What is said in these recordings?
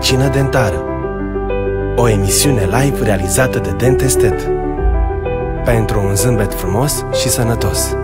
Medicină dentară. O emisiune live realizată de Dent Estet. Pentru un zâmbet frumos și sănătos.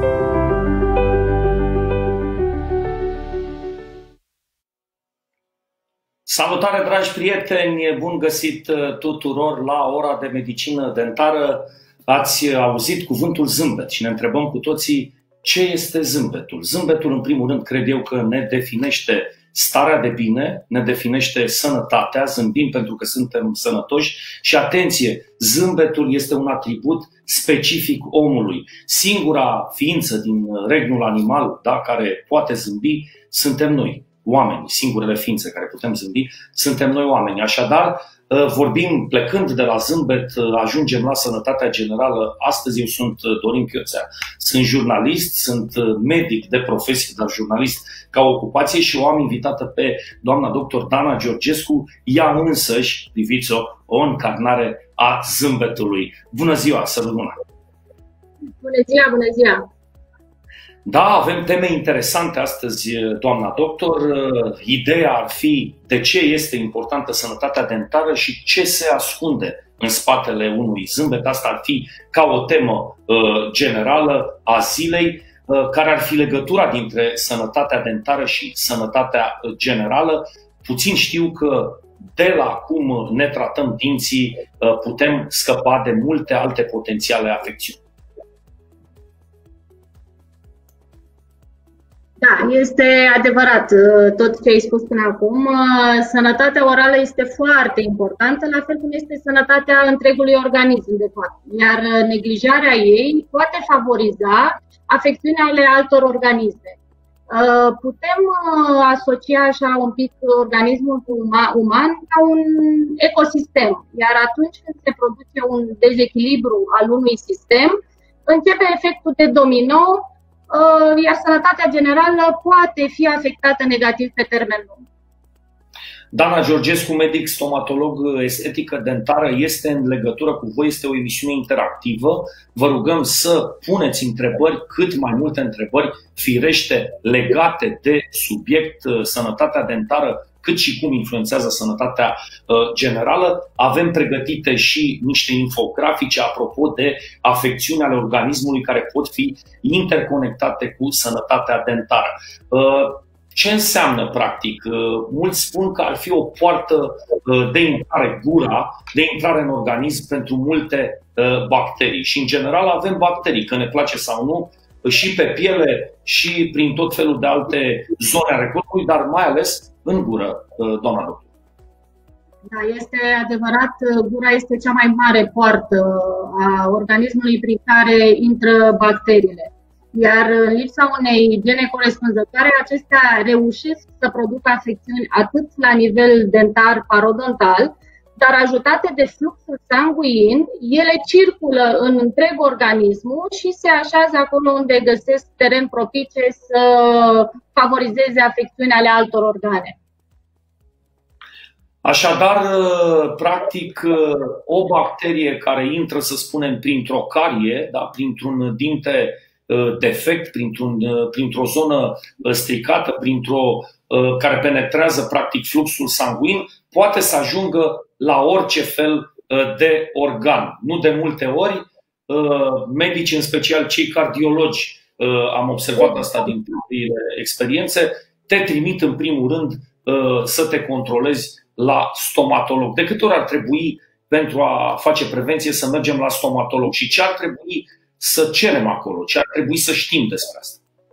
Salutare, dragi prieteni! Bun găsit tuturor la ora de medicină dentară. Ați auzit cuvântul zâmbet și ne întrebăm cu toții ce este zâmbetul. Zâmbetul, în primul rând, cred eu că ne definește starea de bine, ne definește sănătatea, zâmbim pentru că suntem sănătoși și, atenție, zâmbetul este un atribut specific omului. Singura ființă din regnul animal, da, care poate zâmbi, suntem noi, oamenii. Singurele ființe care putem zâmbi suntem noi, oamenii. Așadar, vorbim, plecând de la zâmbet, ajungem la sănătatea generală. Astăzi eu sunt Dorin Chioțea, sunt jurnalist, sunt medic de profesie, dar jurnalist ca ocupație și o am invitată pe doamna doctor Dana Georgescu, ea însăși, priviți-o, o încarnare a zâmbetului. Bună ziua, să rămână! Bună ziua, bună ziua! Da, avem teme interesante astăzi, doamna doctor. Ideea ar fi de ce este importantă sănătatea dentară și ce se ascunde în spatele unui zâmbet. Asta ar fi ca o temă generală a zilei, care ar fi legătura dintre sănătatea dentară și sănătatea generală. Puțin știu că de la cum ne tratăm dinții putem scăpa de multe alte potențiale afecțiuni. Da, este adevărat tot ce ai spus până acum. Sănătatea orală este foarte importantă, la fel cum este sănătatea întregului organism, de fapt. Iar neglijarea ei poate favoriza afecțiunea ale altor organisme. Putem asocia așa un pic organismul uman ca un ecosistem. Iar atunci când se produce un dezechilibru al unui sistem, începe efectul de domino, iar sănătatea generală poate fi afectată negativ pe termen lung. Dana Georgescu, medic stomatolog, estetică dentară, este în legătură cu voi, este o emisiune interactivă. Vă rugăm să puneți întrebări, cât mai multe întrebări, firește legate de subiect, sănătatea dentară, cât și cum influențează sănătatea generală. Avem pregătite și niște infografice apropo de afecțiuni ale organismului care pot fi interconectate cu sănătatea dentară. Ce înseamnă, practic? Mulți spun că ar fi o poartă de intrare, gura, de intrare în organism pentru multe bacterii. Și, în general, avem bacterii, că ne place sau nu, și pe piele și prin tot felul de alte zone ale corpului, dar mai ales în gură, doamna doctor. Da, este adevărat, gura este cea mai mare poartă a organismului prin care intră bacteriile. Iar în lipsa unei igiene corespunzătoare, acestea reușesc să producă afecțiuni atât la nivel dentar, parodontal, dar ajutate de fluxul sanguin, ele circulă în întreg organismul și se așează acolo unde găsesc teren propice să favorizeze afecțiunea ale altor organe. Așadar, practic, o bacterie care intră, să spunem, printr-o carie, da, printr-un dinte defect, printr-o zonă stricată, care penetrează practic fluxul sanguin, poate să ajungă la orice fel de organ. Nu de multe ori, medici, în special cei cardiologi, am observat asta din propriile experiențe, te trimit în primul rând să te controlezi la stomatolog. De câte ori ar trebui, pentru a face prevenție, să mergem la stomatolog și ce ar trebui să cerem acolo, ce ar trebui să știm despre asta?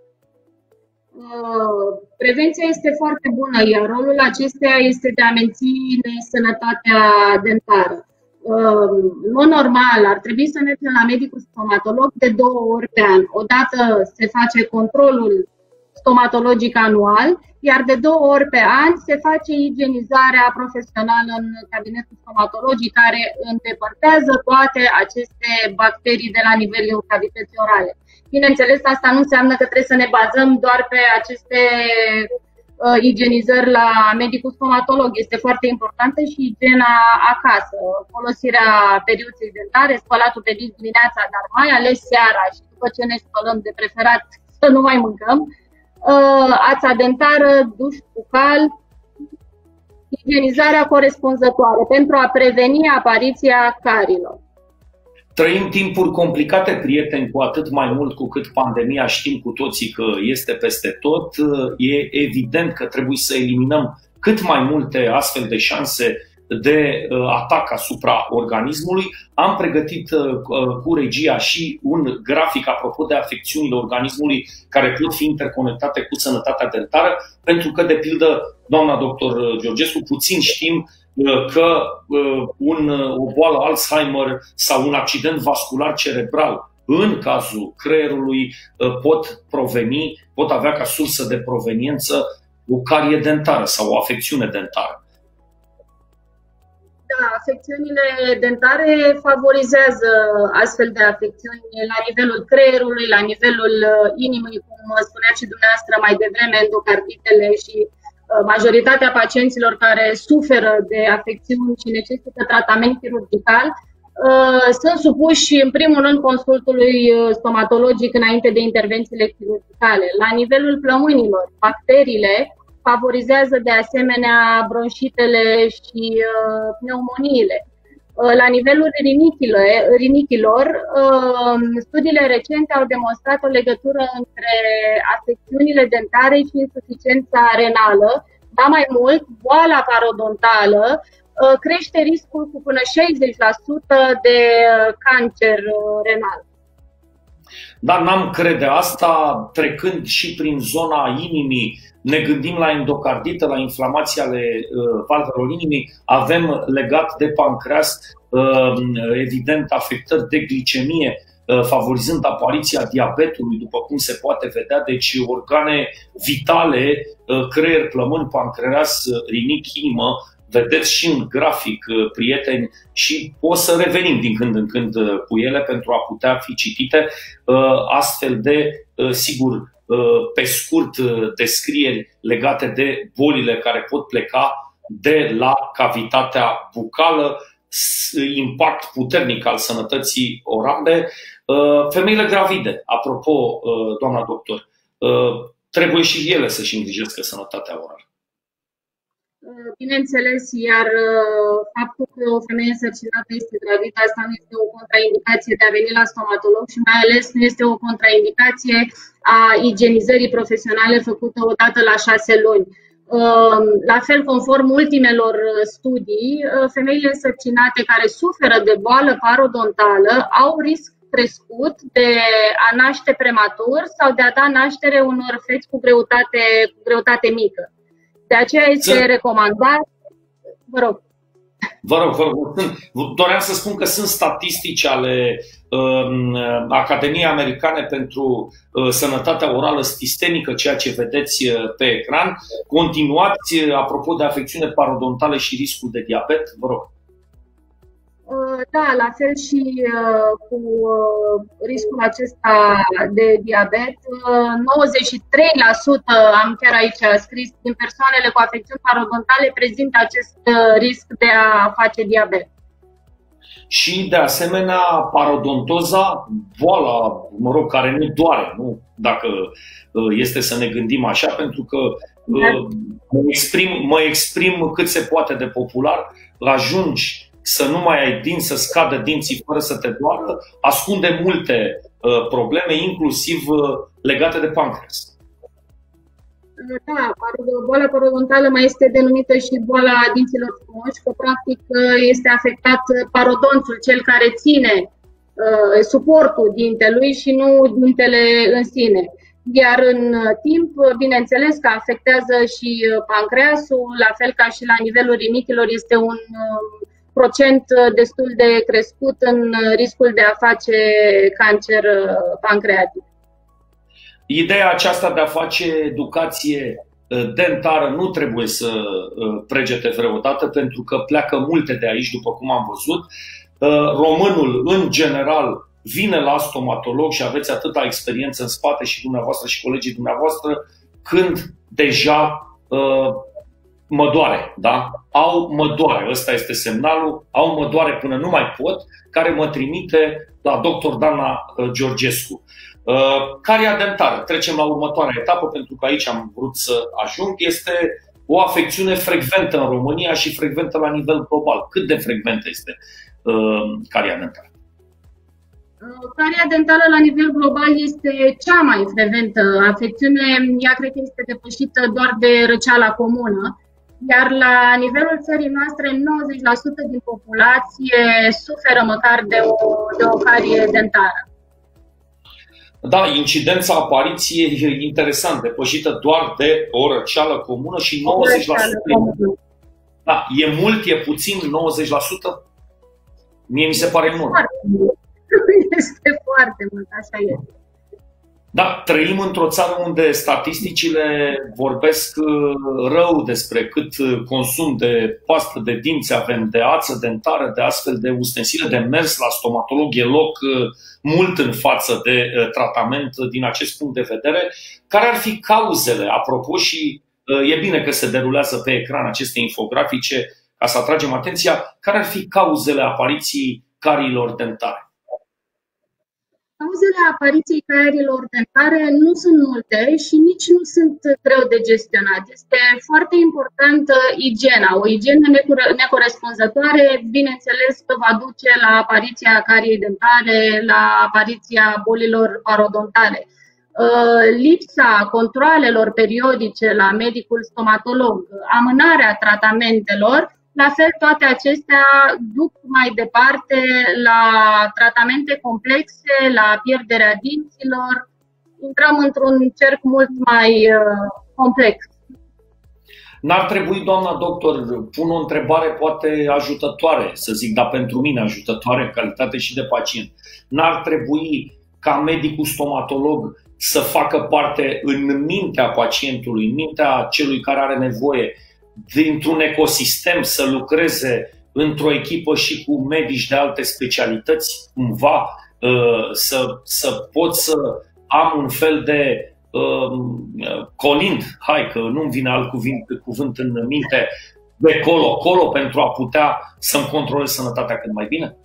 Prevenția este foarte bună, iar rolul acesteia este de a menține sănătatea dentară. În mod normal, ar trebui să mergem la medicul stomatolog de 2 ori pe an. Odată se face controlul stomatologic anual, iar de 2 ori pe an se face igienizarea profesională în cabinetul stomatologic, care îndepărtează toate aceste bacterii de la nivelul cavității orale. Bineînțeles, asta nu înseamnă că trebuie să ne bazăm doar pe aceste igienizări la medicul stomatolog. Este foarte importantă și igiena acasă, folosirea periuței dentare, spălatul de dinți dimineața, dar mai ales seara și după ce ne spălăm, de preferat să nu mai mâncăm. Ața dentară, duș bucal, igienizarea corespunzătoare pentru a preveni apariția carilor. Trăim timpuri complicate, prieteni, cu atât mai mult cu cât pandemia știm cu toții că este peste tot. E evident că trebuie să eliminăm cât mai multe astfel de șanse de atac asupra organismului. Am pregătit cu regia și un grafic apropo de afecțiunile organismului care pot fi interconectate cu sănătatea dentară, pentru că, de pildă, doamna doctor Georgescu, puțin știm că o boală Alzheimer sau un accident vascular cerebral în cazul creierului pot avea ca sursă de proveniență o carie dentară sau o afecțiune dentară. Da, afecțiunile dentare favorizează astfel de afecțiuni la nivelul creierului, la nivelul inimii, cum spuneați și dumneavoastră mai devreme, endocarditele și majoritatea pacienților care suferă de afecțiuni și necesită tratament chirurgical sunt supuși în primul rând consultului stomatologic înainte de intervențiile chirurgicale. La nivelul plămânilor, bacteriile favorizează de asemenea bronșitele și pneumoniile. La nivelul rinichilor, studiile recente au demonstrat o legătură între afecțiunile dentare și insuficiența renală. Ba mai mult, boala parodontală crește riscul cu până 60% de cancer renal. Dar n-am crede asta, trecând și prin zona inimii, ne gândim la endocardită, la inflamații ale valvelor inimii, avem legat de pancreas, evident, afectări de glicemie, favorizând apariția diabetului, după cum se poate vedea. Deci organe vitale, creier, plămâni, pancreas, rinichi, inimă, vedeți și în grafic, prieteni, și o să revenim din când în când cu ele pentru a putea fi citite astfel de, sigur, pe scurt, descrieri legate de bolile care pot pleca de la cavitatea bucală, impact puternic al sănătății orale. Femeile gravide, apropo, doamna doctor, trebuie și ele să-și îngrijească sănătatea orală. Bineînțeles, iar faptul că o femeie însărcinată este gravidă, asta nu este o contraindicație de a veni la stomatolog și mai ales nu este o contraindicație a igienizării profesionale făcută odată la 6 luni. La fel, conform ultimelor studii, femeile însărcinate care suferă de boală parodontală au risc crescut de a naște prematur sau de a da naștere unor feți cu greutate mică. De aceea este recomandat. Vă rog. Vă rog. Doream să spun că sunt statistici ale Academiei Americane pentru Sănătatea Orală Sistemică, ceea ce vedeți pe ecran. Continuați, apropo de afecțiune parodontale și riscul de diabet, vă rog. Da, la fel și cu riscul acesta de diabet. 93%, am chiar aici scris, din persoanele cu afecțiuni parodontale prezintă acest risc de a face diabet. Și de asemenea parodontoza, boala, care nu doare, nu? Dacă este să ne gândim așa, pentru că mă exprim cât se poate de popular, ajungi să nu mai ai dinți, să scadă dinții fără să te doară, ascunde multe probleme, inclusiv legate de pancreas. Da, boala parodontală mai este denumită și boala dinților frumoși, că practic este afectat parodontul, cel care ține suportul dintelui și nu dintele în sine. Iar în timp, bineînțeles că afectează și pancreasul, la fel ca și la nivelul rinichilor, este un procent destul de crescut în riscul de a face cancer pancreatic. Ideea aceasta de a face educație dentară nu trebuie să pregete vreodată, pentru că pleacă multe de aici, după cum am văzut. Românul, în general, vine la stomatolog și aveți atâta experiență în spate și dumneavoastră și colegii dumneavoastră, când deja mă doare, da? Mă doare, ăsta este semnalul, mă doare până nu mai pot, care mă trimite la dr. Dana Georgescu. Caria dentară, trecem la următoarea etapă, pentru că aici am vrut să ajung, este o afecțiune frecventă în România și frecventă la nivel global. Cât de frecventă este caria dentară? Caria dentală la nivel global este cea mai frecventă afecțiune. Ea cred că este depășită doar de răceala comună. Iar la nivelul țării noastre, 90% din populație suferă măcar de o carie dentară. Da, incidența apariției e interesant, depășită doar de o răceală comună și 90%. Da, e mult, e puțin, 90%? Mie mi se pare mult. Este foarte mult, așa este. Da, trăim într-o țară unde statisticile vorbesc rău despre cât consum de pastă de dinți avem, de ață dentară, de astfel de ustensile de mers la stomatolog. E loc mult în față de tratament din acest punct de vedere. Care ar fi cauzele, apropo, și e bine că se derulează pe ecran aceste infografice ca să atragem atenția, care ar fi cauzele apariției cariilor dentare? Cauzele apariției carierilor dentare nu sunt multe și nici nu sunt greu de gestionat. Este foarte importantă igiena. O igienă necorespunzătoare, bineînțeles, că va duce la apariția cariei dentare, la apariția bolilor parodontale. Lipsa controalelor periodice la medicul stomatolog, amânarea tratamentelor, la fel, toate acestea duc mai departe la tratamente complexe, la pierderea dinților. Intrăm într-un cerc mult mai complex. N-ar trebui, doamna doctor, pun o întrebare poate ajutătoare, să zic, dar pentru mine ajutătoare în calitate și de pacient. N-ar trebui ca medicul stomatolog să facă parte în mintea pacientului, în mintea celui care are nevoie, dintr-un ecosistem, să lucreze într-o echipă și cu medici de alte specialități, cumva să pot să am un fel de colind, hai că nu-mi vine alt cuvânt în minte, de colo-colo pentru a putea să-mi controlez sănătatea cât mai bine?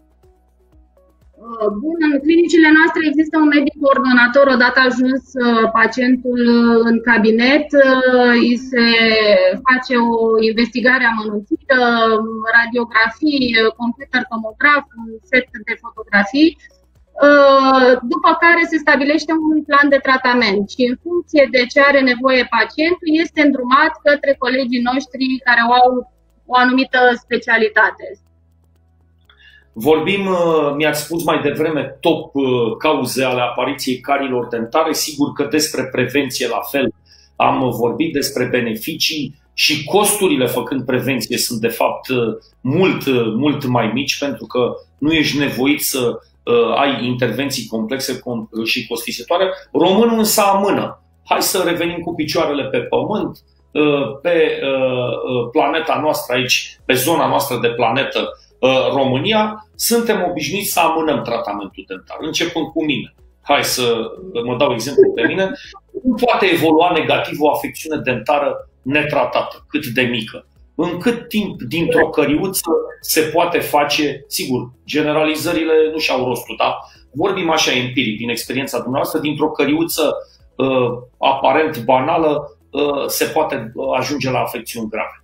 Bun, în clinicile noastre există un medic coordonator. Odată ajuns pacientul în cabinet, îi se face o investigare amănunțită, radiografii, computer tomograf, un set de fotografii, după care se stabilește un plan de tratament și în funcție de ce are nevoie pacientul este îndrumat către colegii noștri care au o anumită specialitate. Vorbim, mi-ați spus mai devreme, top cauze ale apariției cariilor dentare. Sigur că despre prevenție la fel am vorbit, despre beneficii și costurile făcând prevenție sunt de fapt mult mai mici, pentru că nu ești nevoit să ai intervenții complexe și costisitoare. Românul însă amână. Hai să revenim cu picioarele pe pământ, pe planeta noastră aici, pe zona noastră de planetă România, suntem obișnuiți să amânăm tratamentul dentar, începând cu mine. Hai să mă dau exemplu pe mine. Cum poate evolua negativ o afecțiune dentară netratată, cât de mică? În cât timp dintr-o căriuță se poate face, sigur, generalizările nu și-au rostul, da? Vorbim așa empiric, din experiența dumneavoastră, dintr-o căriuță aparent banală se poate ajunge la afecțiuni grave.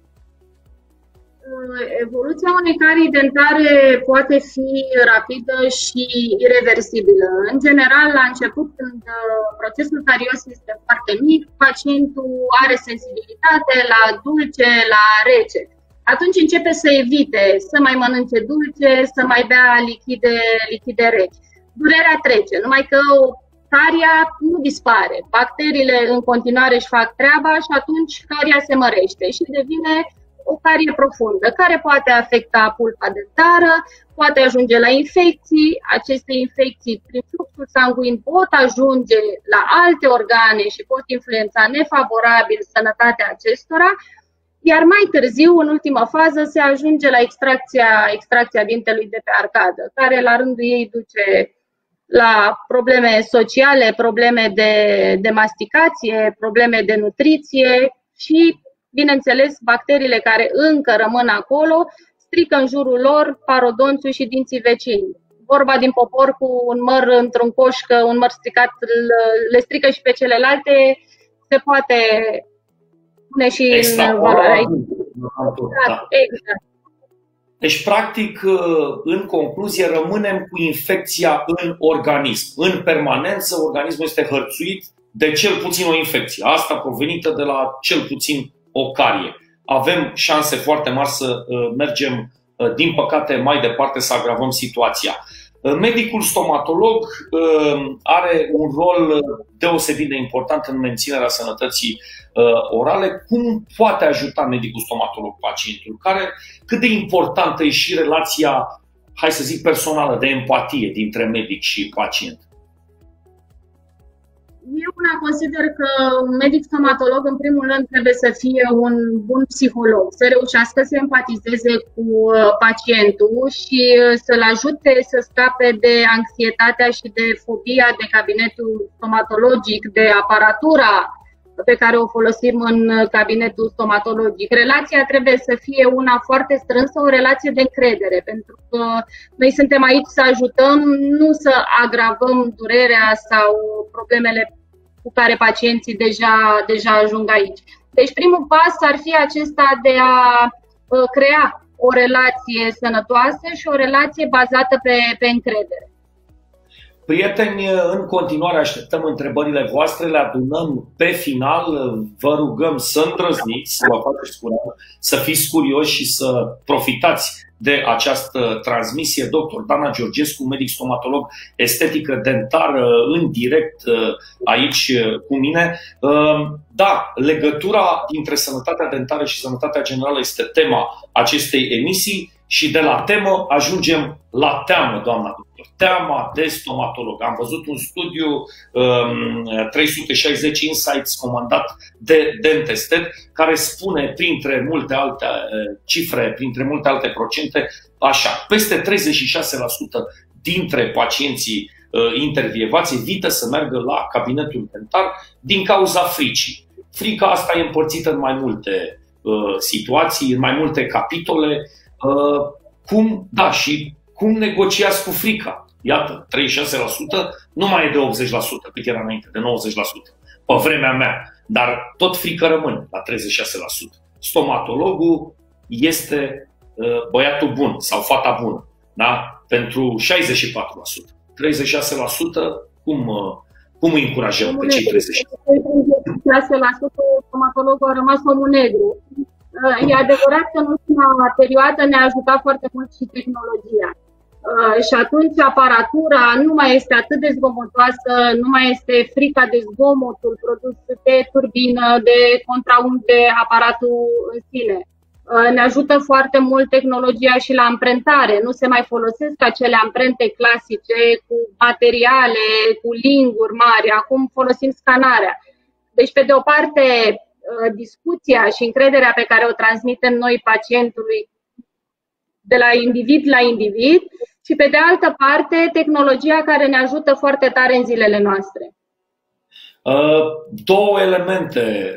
Evoluția unei carii dentare poate fi rapidă și irreversibilă. În general, la început, când procesul carios este foarte mic, pacientul are sensibilitate la dulce, la rece. Atunci începe să evite să mai mănânce dulce, să mai bea lichide reci. Durerea trece, numai că caria nu dispare. Bacteriile în continuare își fac treaba și atunci caria se mărește și devine o carie profundă, care poate afecta pulpa dentară, poate ajunge la infecții. Aceste infecții, prin fluxul sanguin, pot ajunge la alte organe și pot influența nefavorabil sănătatea acestora, iar mai târziu, în ultima fază, se ajunge la extracția dintelui de pe arcadă, care la rândul ei duce la probleme sociale, probleme de masticație, probleme de nutriție și, bineînțeles, bacteriile care încă rămân acolo strică în jurul lor parodontul și dinții vecini. Vorba din popor, cu un măr într-un coș, că un măr stricat le strică și pe celelalte, se poate spune și în valoarea. Exact. Deci, practic, în concluzie, rămânem cu infecția în organism. În permanență, organismul este hărțuit de cel puțin o infecție. Asta provenită de la cel puțin o carie. Avem șanse foarte mari să mergem, din păcate, mai departe, să agravăm situația. Medicul stomatolog are un rol deosebit de important în menținerea sănătății orale. Cum poate ajuta medicul stomatolog pacientul? Cât de importantă e și relația, hai să zic, personală, de empatie dintre medic și pacient? Eu consider că un medic stomatolog, în primul rând, trebuie să fie un bun psiholog, să reușească să empatizeze cu pacientul și să-l ajute să scape de anxietatea și de fobia de cabinetul stomatologic, de aparatura pe care o folosim în cabinetul stomatologic. Relația trebuie să fie una foarte strânsă, o relație de încredere, pentru că noi suntem aici să ajutăm, nu să agravăm durerea sau problemele cu care pacienții deja ajung aici. Deci primul pas ar fi acesta de a crea o relație sănătoasă și o relație bazată pe încredere. Prieteni, în continuare așteptăm întrebările voastre, le adunăm pe final. Vă rugăm să îndrăzniți, să vă faceți curaj, să fiți curioși și să profitați de această transmisie. Dr. Dana Georgescu, medic stomatolog, estetică dentară, în direct aici cu mine. Da, legătura dintre sănătatea dentară și sănătatea generală este tema acestei emisii și de la temă ajungem la teamă, doamna doctor. Teama de stomatolog. Am văzut un studiu 360 Insights comandat de Dentested, care spune, printre multe alte cifre, printre multe alte procente, așa: peste 36% dintre pacienții intervievați evită să meargă la cabinetul dentar din cauza fricii. Frica asta e împărțită în mai multe situații, în mai multe capitole. Cum negociați cu frica? Iată, 36% nu mai e de 80%, cât era înainte, de 90%, pe vremea mea. Dar tot frică rămâne la 36%. Stomatologul este băiatul bun sau fata bună, da? Pentru 64%. 36%, cum îi încurajăm pe cei 36%? 36% stomatologul a rămas omul negru. E adevărat că în ultima perioadă ne-a ajutat foarte mult și tehnologia. Și atunci aparatura nu mai este atât de zgomotoasă, nu mai este frica de zgomotul produs de turbină, de contraunt de aparatul în sine. Ne ajută foarte mult tehnologia și la amprentare. Nu se mai folosesc acele amprente clasice cu materiale, cu linguri mari. Acum folosim scanarea. Deci, pe de o parte, discuția și încrederea pe care o transmitem noi pacientului de la individ la individ și, pe de altă parte, tehnologia care ne ajută foarte tare în zilele noastre. Două elemente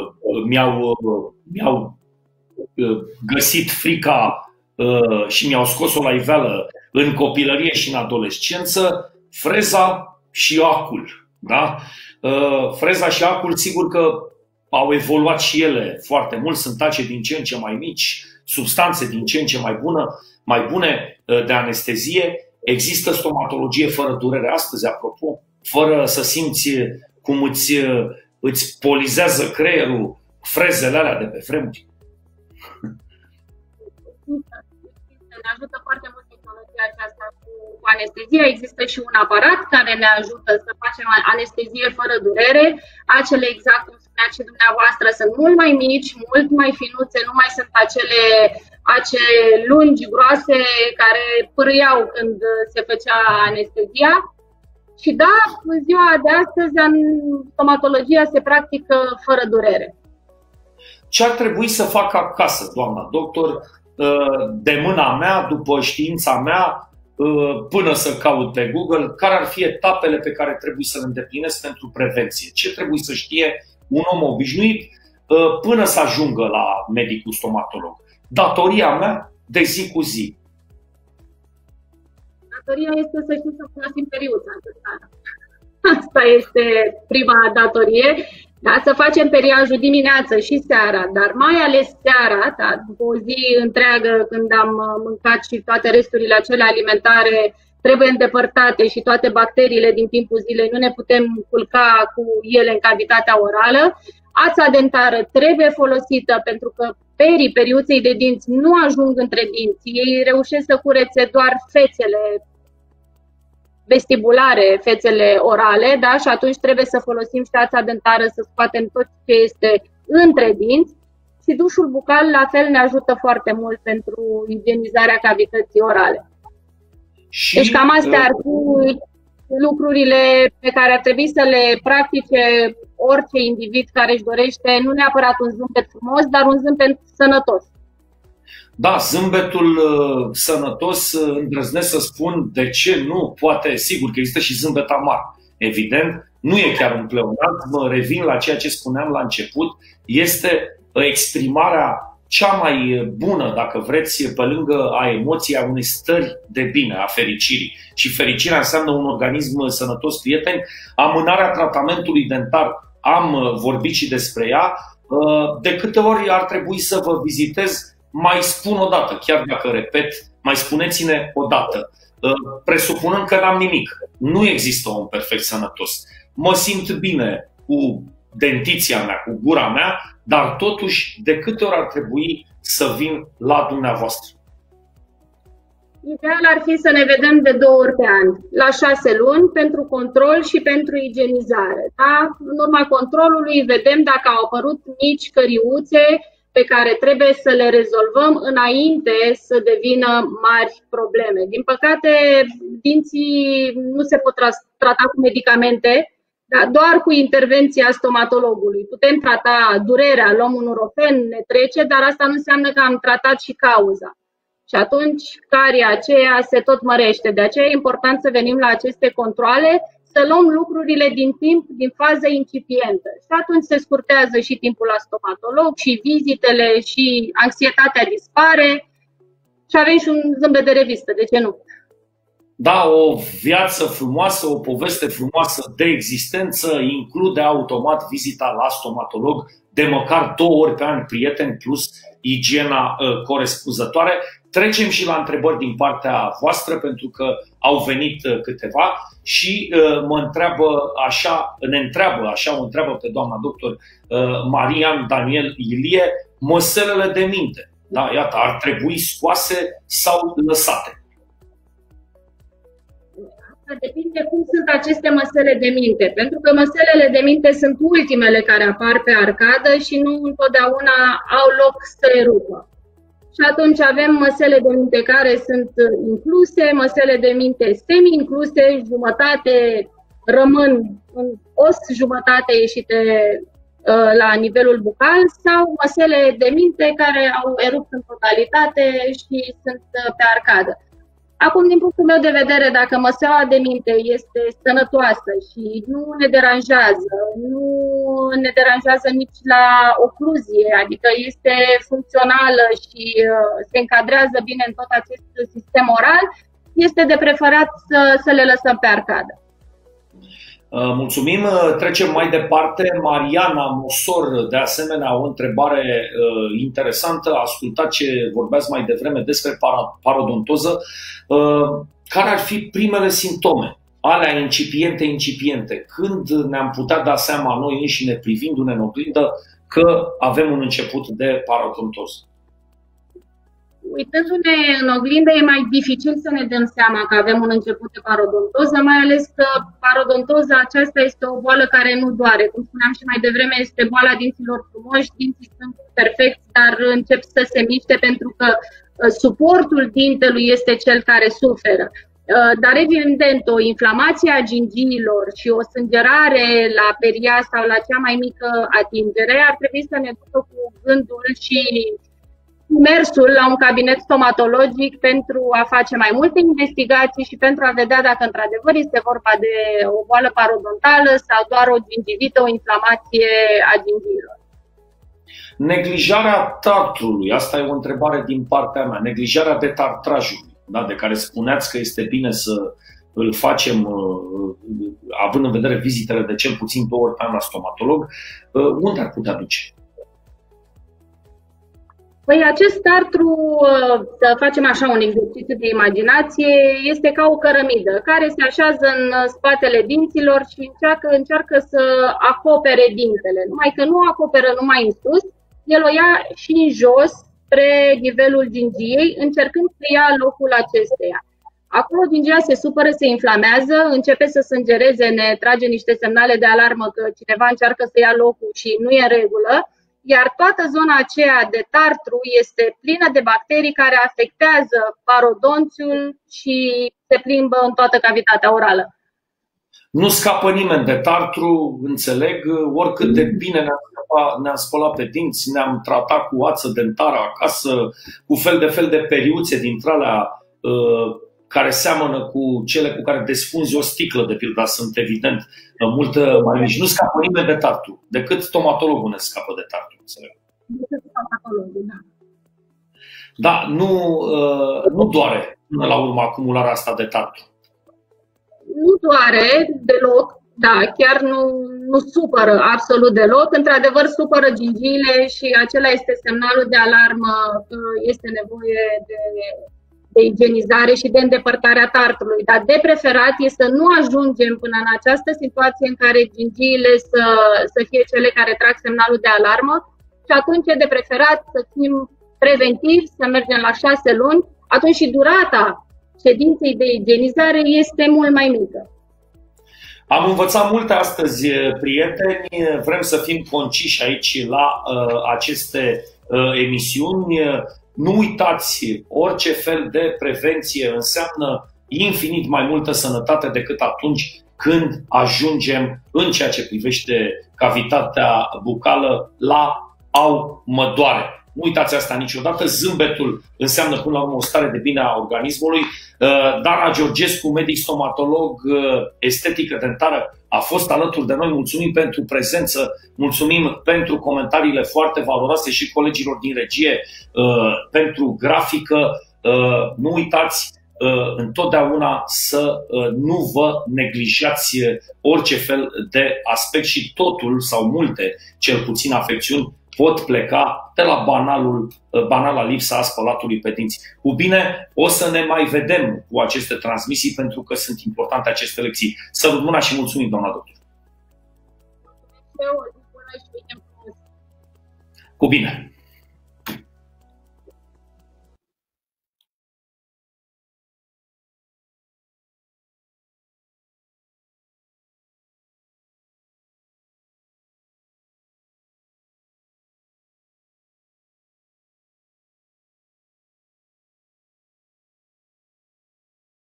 mi-au găsit frica și mi-au scos-o la iveală în copilărie și în adolescență: freza și acul. Da? Freza și acul, sigur că au evoluat și ele foarte mult, sunt tace din ce în ce mai mici, substanțe din ce în ce mai bune de anestezie. Există stomatologie fără durere astăzi, apropo, fără să simți cum îți polizează creierul frezele alea de pe vremuri. Ne ajută foarte mult tehnologia aceasta cu anestezia. Există și un aparat care ne ajută să facem anestezie fără durere. Acele, exact cum spuneați și dumneavoastră, sunt mult mai mici, mult mai finuțe, nu mai sunt acele lungi, groase, care pârâiau când se făcea anestezia. Și da, în ziua de astăzi, în stomatologia se practică fără durere. Ce ar trebui să fac acasă, doamna doctor, de mâna mea, după știința mea, până să caut pe Google, care ar fi etapele pe care trebuie să le îndeplinesc pentru prevenție? Ce trebuie să știe un om obișnuit până să ajungă la medicul stomatolog? Datoria mea de zi cu zi. Datoria este să știu să folosim periuța. Asta este prima datorie. Da, să facem periajul dimineață și seara, dar mai ales seara, da, după o zi întreagă când am mâncat și toate resturile acelea alimentare trebuie îndepărtate și toate bacteriile din timpul zilei nu ne putem culca cu ele în cavitatea orală. Ața dentară trebuie folosită pentru că periuței de dinți nu ajung între dinți. Ei reușesc să curețe doar fețele vestibulare, fețele orale, da? Și atunci trebuie să folosim și ața dentară să scoatem tot ce este între dinți. Și dușul bucal la fel ne ajută foarte mult pentru igienizarea cavității orale. Deci cam astea ar fi lucrurile pe care ar trebui să le practice orice individ care își dorește, nu neapărat un zâmbet frumos, dar un zâmbet sănătos. Da, zâmbetul sănătos, îndrăznesc să spun de ce nu, poate, sigur că există și zâmbet amar, evident, nu e chiar un pleonasm, revin la ceea ce spuneam la început, este exprimarea cea mai bună, dacă vreți, pe lângă a emoției, a unei stări de bine, a fericirii. Și fericirea înseamnă un organism sănătos, prieteni. Amânarea tratamentului dentar, am vorbit și despre ea. De câte ori ar trebui să vă vizitez? Mai spun o dată, chiar dacă repet, mai spuneți-ne o dată. Presupunând că n-am nimic, nu există om perfect sănătos. Mă simt bine cu dentiția mea, cu gura mea, dar totuși de câte ori ar trebui să vin la dumneavoastră? Ideal ar fi să ne vedem de 2 ori pe an, la 6 luni, pentru control și pentru igienizare. Da? În urma controlului vedem dacă au apărut mici căriuțe pe care trebuie să le rezolvăm înainte să devină mari probleme. Din păcate, dinții nu se pot trata cu medicamente, dar doar cu intervenția stomatologului. Putem trata durerea, luăm un Nurofen, ne trece, dar asta nu înseamnă că am tratat și cauza. Și atunci caria aceea se tot mărește. De aceea e important să venim la aceste controale, să luăm lucrurile din timp, din fază incipientă. Și atunci se scurtează și timpul la stomatolog, și vizitele, și anxietatea dispare și avem și un zâmbet de revistă, de ce nu? Da, o viață frumoasă, o poveste frumoasă de existență include automat vizita la stomatolog de măcar 2 ori pe an, prieteni, plus igiena corespunzătoare. Trecem și la întrebări din partea voastră, pentru că au venit câteva și ne întreabă așa, o întreabă pe doamna doctor Marian Daniel Ilie, măselele de minte. Da, iată, ar trebui scoase sau lăsate? Depinde cum sunt aceste măsele de minte, pentru că măselele de minte sunt ultimele care apar pe arcadă și nu întotdeauna au loc să erupă. Și atunci avem măsele de minte care sunt incluse, măsele de minte semi-incluse, jumătate rămân în os, jumătate ieșite la nivelul bucal, sau măsele de minte care au erupt în totalitate și sunt pe arcadă. Acum, din punctul meu de vedere, dacă măseaua de minte este sănătoasă și nu ne deranjează nici la ocluzie, adică este funcțională și se încadrează bine în tot acest sistem oral, este de preferat să le lăsăm pe arcadă. Mulțumim. Trecem mai departe. Mariana Mosor, de asemenea, o întrebare interesantă. A ascultat ce vorbeați mai devreme despre parodontoză. Care ar fi primele simptome, alea incipiente? Când ne-am putea da seama noi înșine, privindu-ne în oglindă, că avem un început de parodontoză? Uitându-ne în oglindă, e mai dificil să ne dăm seama că avem un început de parodontoză, mai ales că parodontoza aceasta este o boală care nu doare. Cum spuneam și mai devreme, este boala dinților frumoși, dinții sunt perfecți, dar încep să se miște pentru că suportul dintelui este cel care suferă. Dar evident, o inflamație a gingiilor și o sângerare la peria sau la cea mai mică atingere ar trebui să ne ducă cu gândul și mersul la un cabinet stomatologic pentru a face mai multe investigații și pentru a vedea dacă într-adevăr este vorba de o boală parodontală sau doar o gingivită, o inflamație a gingiilor. Neglijarea tartrului, asta e o întrebare din partea mea, neglijarea detartrajului, da, de care spuneați că este bine să îl facem având în vedere vizitele de cel puțin 2 ori pe an la stomatolog, unde ar putea duce? Păi acest tartru, să facem așa un exercițiu de imaginație, este ca o cărămidă care se așează în spatele dinților și încearcă să acopere dintele. Numai că nu acoperă numai în sus, el o ia și în jos, spre nivelul gingiei, încercând să ia locul acesteia. Acolo gingia se supără, se inflamează, începe să sângereze, ne trage niște semnale de alarmă că cineva încearcă să ia locul și nu e în regulă. Iar toată zona aceea de tartru este plină de bacterii care afectează parodonțiul și se plimbă în toată cavitatea orală. Nu scapă nimeni de tartru, înțeleg, oricât de bine ne-am spălat pe dinți, ne-am tratat cu ață dentară acasă, cu fel de periuțe dintre alea care seamănă cu cele cu care desfunzi o sticlă, de pildă, sunt evident multă mai mici. Nu scapă nimeni de tartru, decât stomatologul ne scapă de tartru, înțeleg. Decât stomatologul, da. Da, nu doare până la urmă acumularea asta de tartru. Nu doare deloc, da, chiar nu supără absolut deloc. Într-adevăr, supără gingiile și acela este semnalul de alarmă că este nevoie de igienizare și de îndepărtarea tartrului. Dar de preferat este să nu ajungem până în această situație în care gingiile să fie cele care trag semnalul de alarmă și atunci e de preferat să fim preventivi, să mergem la 6 luni, atunci și durata ședinței de igienizare este mult mai mică. Am învățat multe astăzi, prieteni, vrem să fim conciși aici la aceste emisiuni. Nu uitați, orice fel de prevenție înseamnă infinit mai multă sănătate decât atunci când ajungem în ceea ce privește cavitatea bucală la "au, mă doare". Nu uitați asta niciodată. Zâmbetul înseamnă până la urmă o stare de bine a organismului. Dana Georgescu, medic stomatolog, estetică dentară, a fost alături de noi. Mulțumim pentru prezență, mulțumim pentru comentariile foarte valoroase și colegilor din regie pentru grafică. Nu uitați întotdeauna să nu vă neglijați orice fel de aspect și totul sau multe, cel puțin, afecțiuni pot pleca de la banala lipsa a spălatului pe dinți. Cu bine, o să ne mai vedem cu aceste transmisii pentru că sunt importante aceste lecții. Sărut mâna și mulțumim, doamna doctor. Cu bine!